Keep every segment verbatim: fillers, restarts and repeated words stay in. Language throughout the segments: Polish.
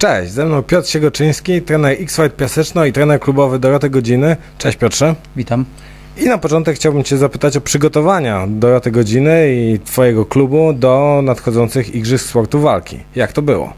Cześć, ze mną Piotr Siegoczyński, trener X-Fight Piaseczno i trener klubowy Doroty Godziny. Cześć Piotrze. Witam. I na początek chciałbym Cię zapytać o przygotowania Doroty Godziny i Twojego klubu do nadchodzących Igrzysk Sportu Walki. Jak to było?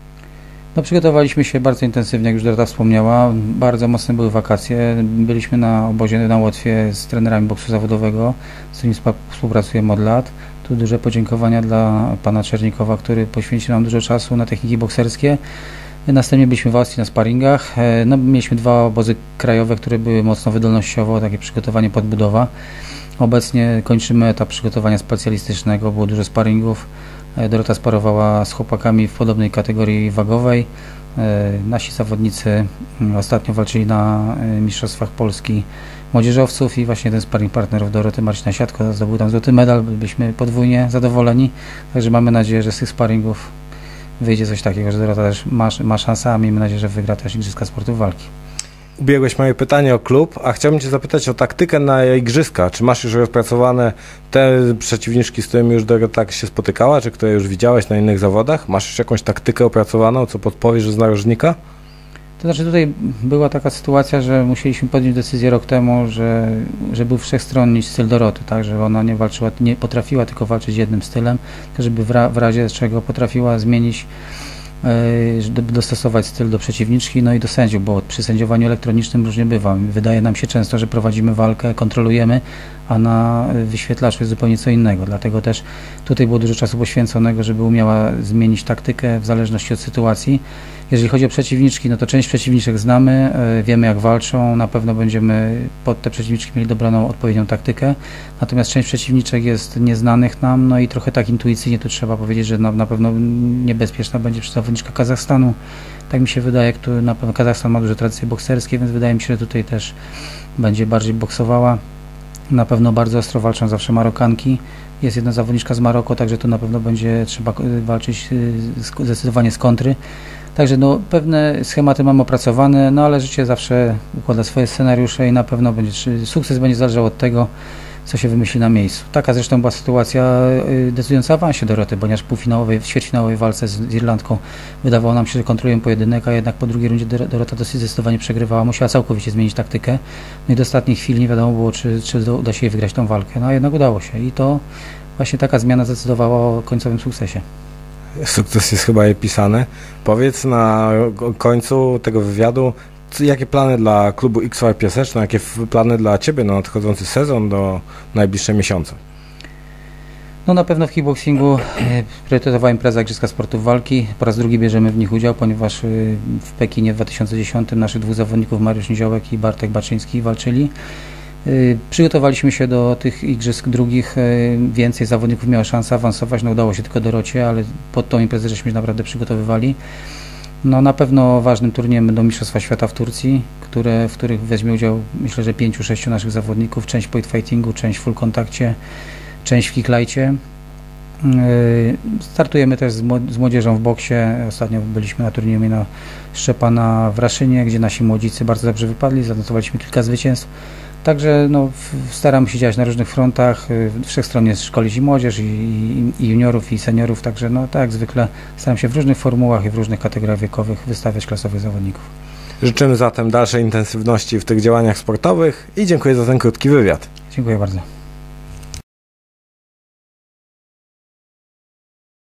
No, przygotowaliśmy się bardzo intensywnie, jak już Dorota wspomniała. Bardzo mocne były wakacje. Byliśmy na obozie na Łotwie z trenerami boksu zawodowego, z którymi współpracujemy od lat. Tu duże podziękowania dla pana Czernikowa, który poświęcił nam dużo czasu na techniki bokserskie. Następnie byliśmy w Austrii na sparingach. No, mieliśmy dwa obozy krajowe, które były mocno wydolnościowo, takie przygotowanie podbudowa. Obecnie kończymy etap przygotowania specjalistycznego, było dużo sparingów. Dorota sparowała z chłopakami w podobnej kategorii wagowej. Nasi zawodnicy ostatnio walczyli na Mistrzostwach Polski młodzieżowców i właśnie ten sparring partnerów Doroty, Marcin Nasiadko, zdobył tam złoty medal. Byliśmy podwójnie zadowoleni, także mamy nadzieję, że z tych sparingów wyjdzie coś takiego, że Dorota też ma, ma szansę, a miejmy nadzieję, że wygra też Igrzyska Sportu Walki. Ubiegłeś moje pytanie o klub, a chciałbym Cię zapytać o taktykę na Igrzyska. Czy masz już rozpracowane te przeciwniczki, z którymi już Dorota się spotykała, czy które już widziałeś na innych zawodach? Masz już jakąś taktykę opracowaną, co podpowiesz z narożnika? To znaczy tutaj była taka sytuacja, że musieliśmy podjąć decyzję rok temu, że, że był wszechstronny styl Doroty, tak, że ona nie walczyła, nie potrafiła tylko walczyć jednym stylem, żeby w, ra, w razie czego potrafiła zmienić, yy, dostosować styl do przeciwniczki, no i do sędziów, bo przy sędziowaniu elektronicznym różnie bywa. Wydaje nam się często, że prowadzimy walkę, kontrolujemy, a na wyświetlaczu jest zupełnie co innego. Dlatego też tutaj było dużo czasu poświęconego, żeby umiała zmienić taktykę w zależności od sytuacji. Jeżeli chodzi o przeciwniczki, no to część przeciwniczek znamy, wiemy jak walczą, na pewno będziemy pod te przeciwniczki mieli dobraną odpowiednią taktykę, natomiast część przeciwniczek jest nieznanych nam, no i trochę tak intuicyjnie tu trzeba powiedzieć, że na, na pewno niebezpieczna będzie zawodniczka Kazachstanu. Tak mi się wydaje, który na pewno Kazachstan ma duże tradycje bokserskie, więc wydaje mi się, że tutaj też będzie bardziej boksowała. Na pewno bardzo ostro walczą zawsze Marokanki. Jest jedna zawodniczka z Maroko, także tu na pewno będzie trzeba walczyć zdecydowanie z kontry. Także no, pewne schematy mamy opracowane, no ale życie zawsze układa swoje scenariusze i na pewno będzie, sukces będzie zależał od tego, co się wymyśli na miejscu. Taka zresztą była sytuacja decydująca o awansie Doroty, ponieważ w półfinałowej, w ćwierćfinałowej walce z Irlandką wydawało nam się, że kontrolują pojedynek, a jednak po drugiej rundzie Dorota dosyć zdecydowanie przegrywała, musiała całkowicie zmienić taktykę. No i do ostatniej chwili nie wiadomo było, czy, czy uda się jej wygrać tą walkę, no a jednak udało się i to właśnie taka zmiana zdecydowała o końcowym sukcesie. Sukces jest chyba jej pisany. Powiedz na końcu tego wywiadu, jakie plany dla klubu X-Fight Piaseczno, jakie plany dla Ciebie na nadchodzący sezon do najbliższe miesiące? No na pewno w kickboxingu priorytetowa impreza Igrzyska Sportów Walki. Po raz drugi bierzemy w nich udział, ponieważ w Pekinie w dwa tysiące dziesiątym naszych dwóch zawodników, Mariusz Niziołek i Bartek Baczyński, walczyli. Przygotowaliśmy się do tych igrzysk drugich, więcej zawodników miało szansę awansować, no udało się tylko Dorocie, ale pod tą imprezę żeśmy się naprawdę przygotowywali. No na pewno ważnym turniejem będą Mistrzostwa Świata w Turcji, które, w których weźmie udział myślę, że pięciu, sześciu naszych zawodników, część w point fightingu, część w full kontakcie, część w kicklajcie. Startujemy też z młodzieżą w boksie, ostatnio byliśmy na turnieju na Szczepana w Raszynie, gdzie nasi młodzicy bardzo dobrze wypadli, zanotowaliśmy kilka zwycięstw. Także no, staramy się działać na różnych frontach, wszechstronnie szkolić i młodzież, i, i juniorów, i seniorów, także no, tak jak zwykle staram się w różnych formułach i w różnych kategoriach wiekowych wystawiać klasowych zawodników. Życzymy zatem dalszej intensywności w tych działaniach sportowych i dziękuję za ten krótki wywiad. Dziękuję bardzo.